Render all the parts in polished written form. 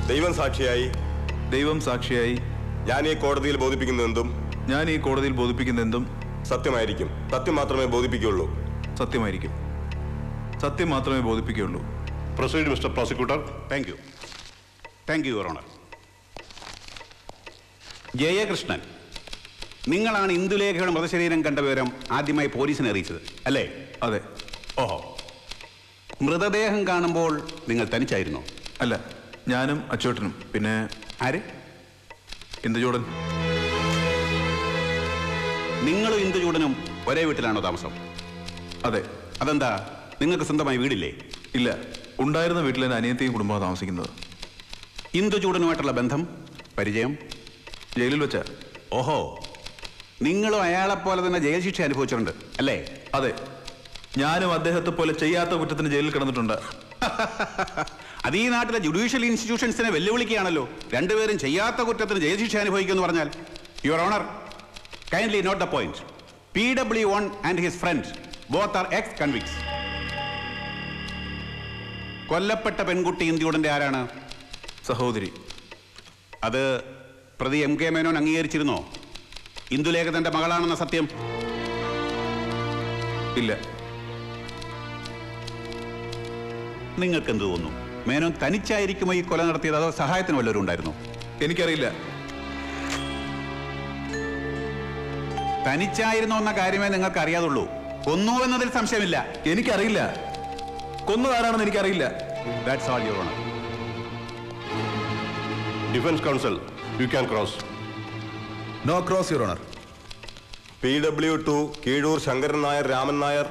ദൈവം സാക്ഷിയായി ഞാൻ ഈ കോടതിയിൽ ബോധിപ്പിക്കുന്നതെന്തും സത്യമായിരിക്കും. സത്യം മാത്രമേ ബോധിപ്പിക്കുകയുള്ളൂ. Proceed mister prosecutor. Thank you your honour. Jayakrishnan, നിങ്ങളാണ് ഇന്ദുലേഖയുടെ മൃതശരീരം കണ്ട വിവരം ആദ്യമായി പോലീസിനെ അറിയിച്ചത് അല്ലേ? അതെ. ഓഹോ. മൃതദേഹം കാണുമ്പോൾ നിങ്ങൾ തനിച്ചായിരുന്നോ? അല്ല, ഞാനും അച്ചോട്ടനും. പിന്നെ ആര്? ഇന്ദുചൂടൻ. നിങ്ങളും ഇന്ദുചൂടനും ഒരേ വീട്ടിലാണോ താമസം? അതെ. അതെന്താ, നിങ്ങൾക്ക് സ്വന്തമായി വീടില്ലേ? ഇല്ല, ഉണ്ടായിരുന്ന വീട്ടിൽ എൻ്റെ അനിയത്തിയും കുടുംബമാണ് താമസിക്കുന്നത്. ഇന്ദുചൂടനുമായിട്ടുള്ള ബന്ധം, പരിചയം? ജയിലിൽ വെച്ച. ഓഹോ, നിങ്ങളും അയാളെപ്പോലെ തന്നെ ജയിൽ ശിക്ഷ അനുഭവിച്ചിട്ടുണ്ട് അല്ലേ? അതെ, ഞാനും അദ്ദേഹത്തെ പോലെ ചെയ്യാത്ത കുറ്റത്തിന് ജയിലിൽ കിടന്നിട്ടുണ്ട്. അത് ഈ നാട്ടിലെ ജുഡീഷ്യൽ ഇൻസ്റ്റിറ്റ്യൂഷൻസിനെ വെല്ലുവിളിക്കുകയാണല്ലോ. രണ്ടുപേരും ചെയ്യാത്ത കുറ്റത്തിന് ജയിൽ ശിക്ഷ അനുഭവിക്കുമെന്ന് പറഞ്ഞാൽ. Your honour, kindly note the point. PW1 and his friend both are ex convicts. കൊല്ലപ്പെട്ട പെൺകുട്ടി ഇന്ത്യയുടെ ആരാണ്? സഹോദരി. അത് പ്രതി MK മേനോൻ അംഗീകരിച്ചിരുന്നോ? ഇന്ദുലേഖ തന്റെ മകളാണെന്ന സത്യം? ഇല്ല. നിങ്ങൾക്ക് എന്ത് തോന്നുന്നു? മേനോൻ തനിച്ചായിരിക്കുമോ ഈ കൊല നടത്തിയത്, അതോ സഹായത്തിന് വല്ലവരും ഉണ്ടായിരുന്നു? എനിക്കറിയില്ല. തനിച്ചായിരുന്നോ എന്ന കാര്യമേ നിങ്ങൾക്ക് അറിയാതുള്ളൂ. കൊന്നു എന്നതിൽ സംശയമില്ല. എനിക്കറിയില്ല. കൊന്നതാരാണെന്ന് എനിക്കറിയില്ല. That's all your honour. Defence counsel, you can cross. No cross your honour. PW2 Keezhur Sankaran Nair, Raman Nair.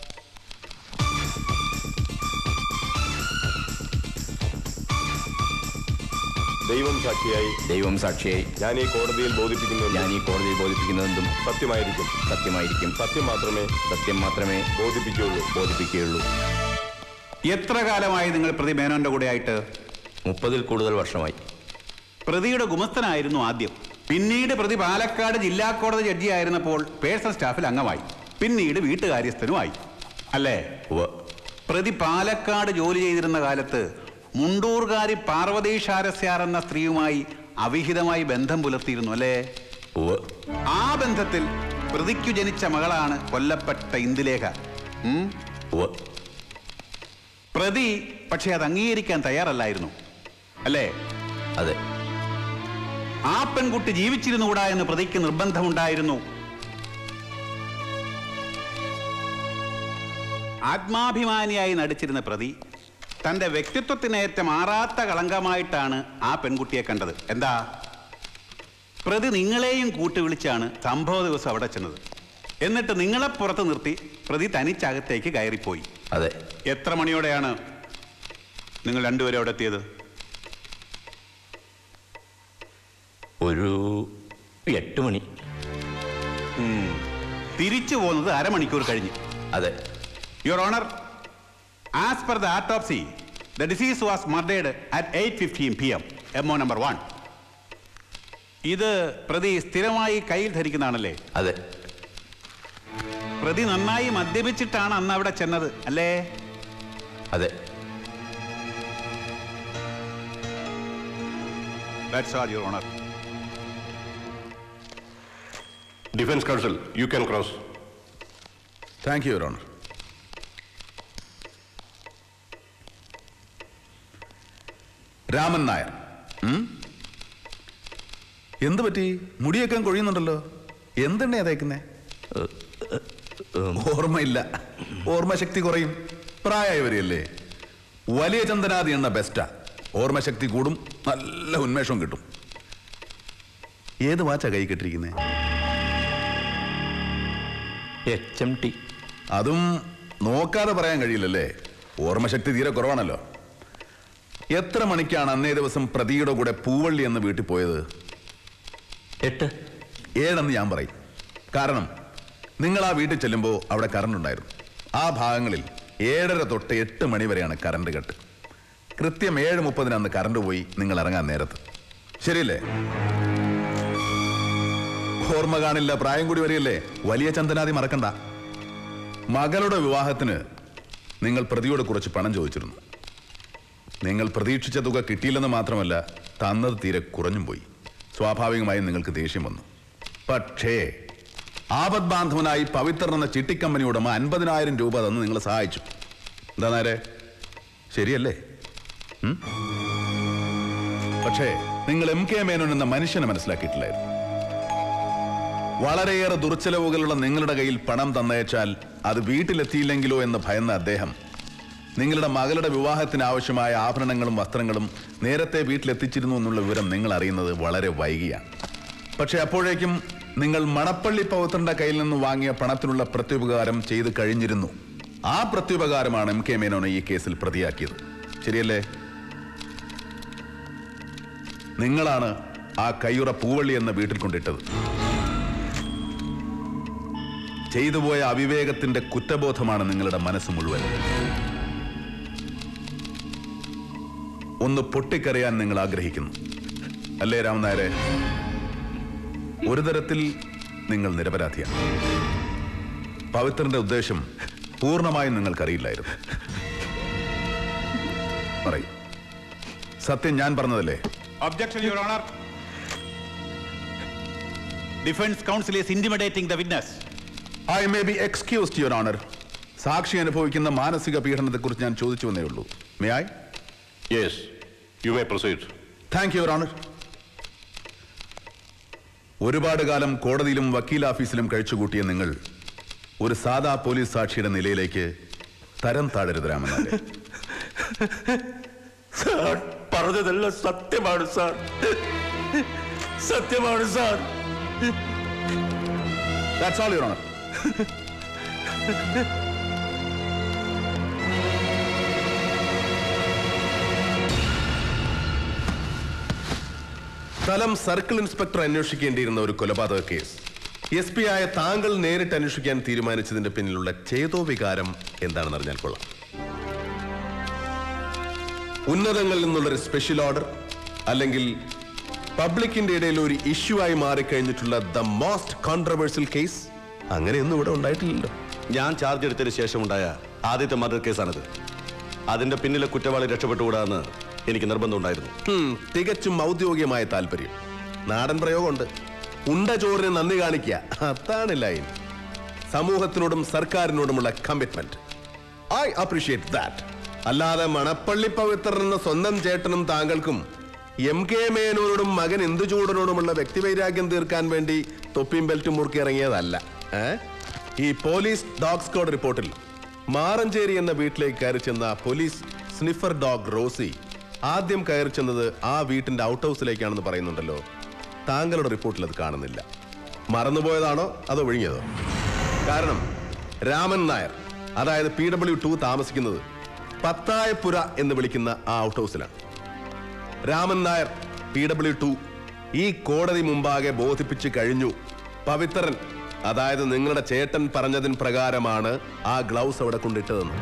ദൈവം സാക്ഷിയായി ഞാൻ ഈ കോടതിയിൽ ബോധിപ്പിക്കുന്നതെന്തും സത്യമായിരിക്കും. സത്യം മാത്രമേ ബോധിപ്പിക്കുകയുള്ളൂ. എത്ര കാലമായി നിങ്ങൾ പ്രതി മേനോന്റെ കൂടെ ആയിട്ട്? 30-ൽ കൂടുതൽ വർഷമായി. പ്രതിയുടെ ഗുമസ്തനായിരുന്നു ആദ്യം. പിന്നീട് പ്രതി പാലക്കാട് ജില്ലാ കോടതി ജഡ്ജിയായിരുന്നപ്പോൾ പേഴ്സണൽ സ്റ്റാഫിൽ അംഗമായി. പിന്നീട് വീട്ടുകാര്യസ്ഥനുമായി അല്ലേ? പ്രതി പാലക്കാട് ജോലി ചെയ്തിരുന്ന കാലത്ത് മുണ്ടൂർകാരി പാർവതി ഷാരസ്യാർ എന്ന സ്ത്രീയുമായി അവിഹിതമായി ബന്ധം പുലർത്തിയിരുന്നു അല്ലേ? ആ ബന്ധത്തിൽ പ്രതിക്കു ജനിച്ച മകളാണ് കൊല്ലപ്പെട്ട ഇന്ദുലേഖ. പ്രതി പക്ഷെ അത് അംഗീകരിക്കാൻ തയ്യാറല്ലായിരുന്നു അല്ലേ? അതെ. ആ പെൺകുട്ടി ജീവിച്ചിരുന്നുകൂടാ എന്ന് പ്രതിക്ക് നിർബന്ധമുണ്ടായിരുന്നു. ആത്മാഭിമാനിയായി നടിച്ചിരുന്ന പ്രതി തന്റെ വ്യക്തിത്വത്തിനേറ്റ മാറാത്ത കളങ്കമായിട്ടാണ് ആ പെൺകുട്ടിയെ കണ്ടത്. എന്താ? പ്രതി നിങ്ങളെയും കൂട്ടുവിളിച്ചാണ് സംഭവ ദിവസം അവിടെ ചെന്നത്. എന്നിട്ട് നിങ്ങളെ പുറത്ത് നിർത്തി പ്രതി തനിച്ചകത്തേക്ക് കയറിപ്പോയി. അതെ. എത്ര മണിയോടെയാണ് നിങ്ങൾ രണ്ടുപേരും അവിടെ എത്തിയത്? ഒരു 8 മണി. തിരിച്ചു പോകുന്നത് അരമണിക്കൂർ കഴിഞ്ഞ്. അതെ. Your honour, as per the autopsy, the deceased was murdered at 8:15 PM, MO number 1. ഇത് പ്രതി സ്ഥിരമായി കയ്യിൽ ധരിക്കുന്നതാണല്ലേ? അതെ. പ്രതി നന്നായി മദ്യപിച്ചിട്ടാണ് അന്ന് അവിടെ ചെന്നത് അല്ലേ? അതെ. That's all, Your Honor. Defence counsel, you can cross. Thank you your honour. Raman Nair, എന്ത് പറ്റി? മുടിയൊക്കെ കൊഴിയുന്നുണ്ടല്ലോ. എന്തെണ്ണ തേക്കുന്നേ? ഓർമ്മയില്ല. ഓർമ്മശക്തി കുറയും. പ്രായമായി വരികയല്ലേ? വലിയ ചന്ദനാദി എണ്ണ ബെസ്റ്റാ. ഓർമ്മശക്തി കൂടും, നല്ല ഉന്മേഷവും കിട്ടും. ഏത് വാച്ചാ കൈ കെട്ടിരിക്കുന്നേ? HMT. അതും നോക്കാതെ പറയാൻ കഴിയില്ലല്ലേ? ഓർമ്മശക്തി തീരെ കുറവാണല്ലോ. എത്ര മണിക്കാണ് അന്നേ ദിവസം പ്രതിയുടെ കൂടെ പൂവള്ളി എന്ന വീട്ടിൽ പോയത്? 8. 7 ഞാൻ പറയും. കാരണം നിങ്ങൾ ആ വീട്ടിൽ ചെല്ലുമ്പോൾ അവിടെ കറണ്ട് ഉണ്ടായിരുന്നു. ആ ഭാഗങ്ങളിൽ 7:30 തൊട്ട് 8 മണി വരെയാണ് കറണ്ട് കട്ട്. കൃത്യം 7:30 അന്ന് കറണ്ട് പോയി നിങ്ങൾ ഇറങ്ങാൻ നേരത്ത്. ശരിയല്ലേ? ഓർമ്മ കാണില്ല, പ്രായം കൂടി വരികയല്ലേ? വലിയ ചന്ദനാദി മറക്കണ്ട. മകളുടെ വിവാഹത്തിന് നിങ്ങൾ പ്രതിയോട് കുറച്ച് പണം ചോദിച്ചിരുന്നു. നിങ്ങൾ പ്രതീക്ഷിച്ച തുക കിട്ടിയില്ലെന്ന് മാത്രമല്ല, തന്നത് തീരെ കുറഞ്ഞും പോയി. സ്വാഭാവികമായും നിങ്ങൾക്ക് ദേഷ്യം വന്നു. പക്ഷേ ആപത് ബാന്ധവനായി പവിത്രൻ എന്ന ചിട്ടിക്കമ്പനി ഉടമ 50,000 രൂപ തന്ന് നിങ്ങളെ സഹായിച്ചു. എന്താ നേരെ ശരിയല്ലേ? പക്ഷേ നിങ്ങൾ MK മേനോൻ എന്ന മനുഷ്യനെ മനസ്സിലാക്കിയിട്ടില്ലായിരുന്നു. വളരെയേറെ ദുർച്ചെലവുകളുള്ള നിങ്ങളുടെ കയ്യിൽ പണം തന്നയച്ചാൽ അത് വീട്ടിലെത്തിയില്ലെങ്കിലോ എന്ന് ഭയന്ന അദ്ദേഹം നിങ്ങളുടെ മകളുടെ വിവാഹത്തിന് ആവശ്യമായ ആഭരണങ്ങളും വസ്ത്രങ്ങളും നേരത്തെ വീട്ടിലെത്തിച്ചിരുന്നു എന്നുള്ള വിവരം നിങ്ങൾ അറിയുന്നത് വളരെ വൈകിയാണ്. പക്ഷെ അപ്പോഴേക്കും നിങ്ങൾ മണപ്പള്ളി പവിത്രന്റെ കയ്യിൽ നിന്ന് വാങ്ങിയ പണത്തിനുള്ള പ്രത്യുപകാരം ചെയ്തു കഴിഞ്ഞിരുന്നു. ആ പ്രത്യുപകാരമാണ് MK മേനോനെ ഈ കേസിൽ പ്രതിയാക്കിയത്. ശരിയല്ലേ? നിങ്ങളാണ് ആ കയ്യുറ പൂവള്ളി എന്ന വീട്ടിൽ കൊണ്ടിട്ടത്. ചെയ്തുപോയ അവിവേകത്തിന്റെ കുറ്റബോധമാണ് നിങ്ങളുടെ മനസ്സ് മുഴുവൻ. ഒന്ന് പൊട്ടിക്കറിയാൻ നിങ്ങൾ ആഗ്രഹിക്കുന്നു അല്ലേ രാമൻ നായരെ? ഒരു തരത്തിൽ നിങ്ങൾ നിരപരാധിയാണ്. പവിത്രന്റെ ഉദ്ദേശം പൂർണ്ണമായും നിങ്ങൾക്കറിയില്ലായിരുന്നു. പറയൂ, സത്യം ഞാൻ പറഞ്ഞതല്ലേ? Objection, Your Honor. Defense counsel is intimidating the witness. I may be excused, Your Honor. സാക്ഷി അനുഭവിക്കുന്ന മാനസിക പീഡനത്തെക്കുറിച്ച് ഞാൻ ചോദിച്ചു വന്നേ ഉള്ളൂ. May I? Yes, you may proceed. Thank you, Your Honor. ഒരുപാട് കാലം കോടതിയിലും വക്കീൽ ഓഫീസിലും കഴിച്ചുകൂട്ടിയ നിങ്ങൾ ഒരു സാധാ പോലീസ് സാക്ഷിയുടെ നിലയിലേക്ക് തരം താഴരുത് രാമനാഥൻ. സാർ പറഞ്ഞതെല്ലാം സത്യമാണ് സാർ, സത്യമാണ് sir. That's all, Your Honor. സ്ഥലം സർക്കിൾ ഇൻസ്പെക്ടർ അന്വേഷിക്കേണ്ടിയിരുന്ന ഒരു കൊലപാതക കേസ് SP ആയ താങ്കൾ നേരിട്ട് അന്വേഷിക്കാൻ തീരുമാനിച്ചതിന്റെ പിന്നിലുള്ള ചേതോ വികാരം എന്താണെന്ന് അറിഞ്ഞാൽ കൊള്ളാം. ഉന്നതങ്ങളിൽ നിന്നുള്ളൊരു സ്പെഷ്യൽ ഓർഡർ, അല്ലെങ്കിൽ പബ്ലിക്കിന്റെ ഇടയിൽ ഒരു ഇഷ്യൂ ആയി മാറിക്കഴിഞ്ഞിട്ടുള്ള ദ മോസ്റ്റ് കോൺട്രവേഴ്സ്യൽ കേസ്, അങ്ങനെയൊന്നും ഇവിടെ ഉണ്ടായിട്ടില്ലല്ലോ. ഞാൻ ചാർജ് എടുത്തതിന് ശേഷം ഉണ്ടായ ആദ്യത്തെ മർഡർ കേസാണിത്. അതിന്റെ പിന്നിലെ കുറ്റവാളി രക്ഷപ്പെട്ടുകൂടാന്ന് എനിക്ക് നിർബന്ധമുണ്ടായിരുന്നു. തികച്ചും ഔദ്യോഗികമായ താല്പര്യം. നാടൻ പ്രയോഗമുണ്ട്, ഉണ്ട ചോറിന് നന്ദി കാണിക്കുക, അതാണ് ലൈൻ. സമൂഹത്തിനോടും സർക്കാരിനോടുമുള്ള കമ്മിറ്റ്മെന്റ്. I appreciate that. അല്ലാതെ മണപ്പള്ളി പവിത്രൻ എന്ന സ്വന്തം ചേട്ടനും താങ്കൾക്കും MK മേനോനോടും മകൻ ഇന്ദുചൂടനോടുമുള്ള വ്യക്തിവൈരാഗ്യം തീർക്കാൻ വേണ്ടി തൊപ്പിയും ബെൽറ്റും മുറുക്കി ഇറങ്ങിയതല്ല. ഈ പോലീസ് ഡോഗ് സ്ക്വാഡ് റിപ്പോർട്ടിൽ മാറഞ്ചേരി എന്ന വീട്ടിലേക്ക് കയറി ചെന്ന പോലീസ് സ്നിഫർ ഡോഗ് റോസി ആദ്യം കയറി ചെന്നത് ആ വീട്ടിന്റെ ഔട്ട് ഹൗസിലേക്കാണെന്ന് പറയുന്നുണ്ടല്ലോ. താങ്കളുടെ റിപ്പോർട്ടിൽ അത് കാണുന്നില്ല. മറന്നുപോയതാണോ അതോ ഒഴിഞ്ഞതോ? കാരണം രാമൻ നായർ, അതായത് PW2 താമസിക്കുന്നത് പത്തായപ്പുര എന്ന് വിളിക്കുന്ന ആ ഔട്ട് ഹൗസിലാണ്. രാമൻ നായർ PW2 ഈ കോടതി മുമ്പാകെ ബോധിപ്പിച്ചു കഴിഞ്ഞു, പവിത്രൻ, അതായത് നിങ്ങളുടെ ചേട്ടൻ പറഞ്ഞതിന് പ്രകാരമാണ് ആ ഗ്ലൗസ് അവിടെ കൊണ്ടിട്ടതെന്ന്.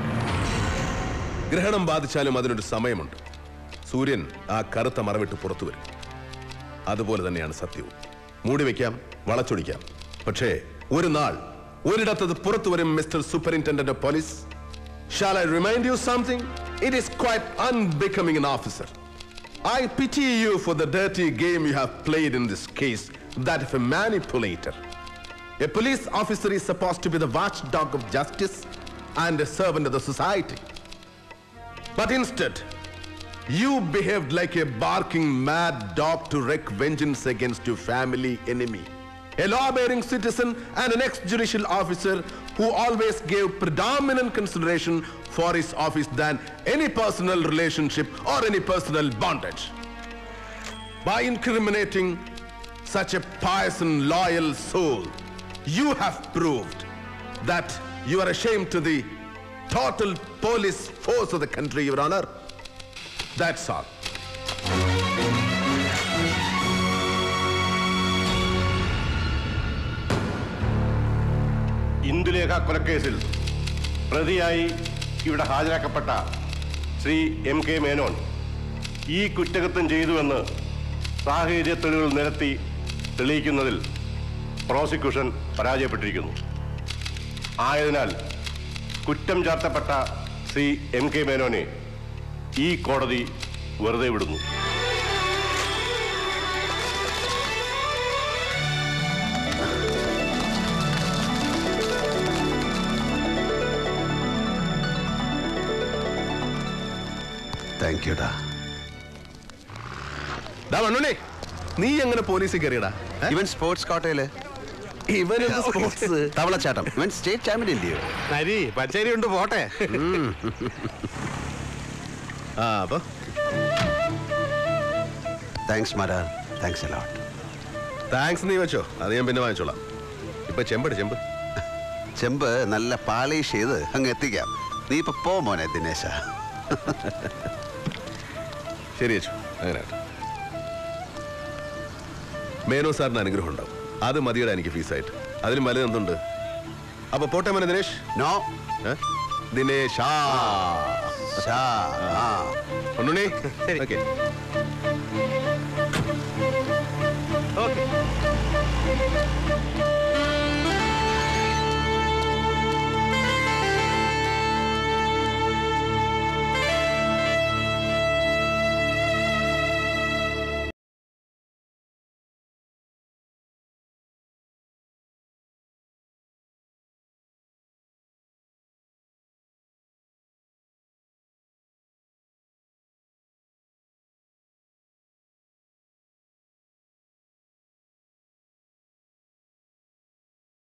ഗ്രഹണം ബാധിച്ചാലും അതിനൊരു സമയമുണ്ട്. സൂര്യൻ ആ കറുത്ത മറവിട്ട് പുറത്തു വരും. അതുപോലെ തന്നെയാണ് സത്യവും. മൂടിവെക്കാം, വളച്ചൊടിക്കാം, പക്ഷേ ഒരു നാൾ ഒരിടത്തത് പുറത്തു വരും. Mister superintendent of police, shall I remind you something? It is quite unbecoming an officer. I pity you for the dirty game you have played in this case, that of a manipulator. A police officer is supposed to be the watchdog of justice and a servant of the society. But instead, you behaved like a barking mad dog to wreak vengeance against your family enemy, a law-abiding citizen and an ex-judicial officer who always gave predominant consideration for his office than any personal relationship or any personal bondage. By incriminating such a pious and loyal soul, you have proved that you are ashamed to the total police force of the country, Your Honor. That's all. Indulekha കൊലക്കേസിൽ പ്രതിയായി ഇവിടെ ഹാജരാക്കപ്പെട്ട Shri MK Menon ഈ കുറ്റകൃത്യം ചെയ്തുവെന്ന് സാഹചര്യ തെളിവുകൾ നിരത്തി തെളിയിക്കുന്നതിൽ പ്രോസിക്യൂഷൻ പരാജയപ്പെട്ടിരിക്കുന്നു. ആയതിനാൽ കുറ്റം ചാർത്തപ്പെട്ട ശ്രീ MK മേനോനെ ഈ കോടതി വെറുതെ വിടുന്നു. താങ്ക് യു ഡാ. മണ്ണുണ്ണി, നീ എങ്ങനെ പോലീസിൽ കയറിയടാ? ഇവൻ സ്പോർട്സ് കോട്ടയില് ഇവനെന്ത് സ്പോർട്സ്? തവളച്ചാട്ടം. ഇവൻ സ്റ്റേറ്റ് ചാമ്പ്യൻ ഇല്ലയോ? നരി പച്ചരി ഉണ്ട് പോട്ടെ. ആ അപ്പൊ thanks Marar, thanks a lot. Thanks നീ വെച്ചോ, അത് ഞാൻ പിന്നെ വാങ്ങിച്ചോളാം. ഇപ്പൊ ചെമ്പട് ചെമ്പ് ചെമ്പ് നല്ല പാളിഷ് ചെയ്ത് അങ്ങ് എത്തിക്കാം. നീ ഇപ്പൊ പോ മോനെ ദിനേശ. ശരി വെച്ചു, അങ്ങനെ മേനോ സാറിന് അനുഗ്രഹം ഉണ്ടാവും. അത് മതിയുടെ എനിക്ക് ഫീസായിട്ട്. അതിലും വലുത് എന്തുണ്ട്? അപ്പൊ പോട്ടെ മോനെ Dinesh. No Dinesh Unnunni. Okay okay.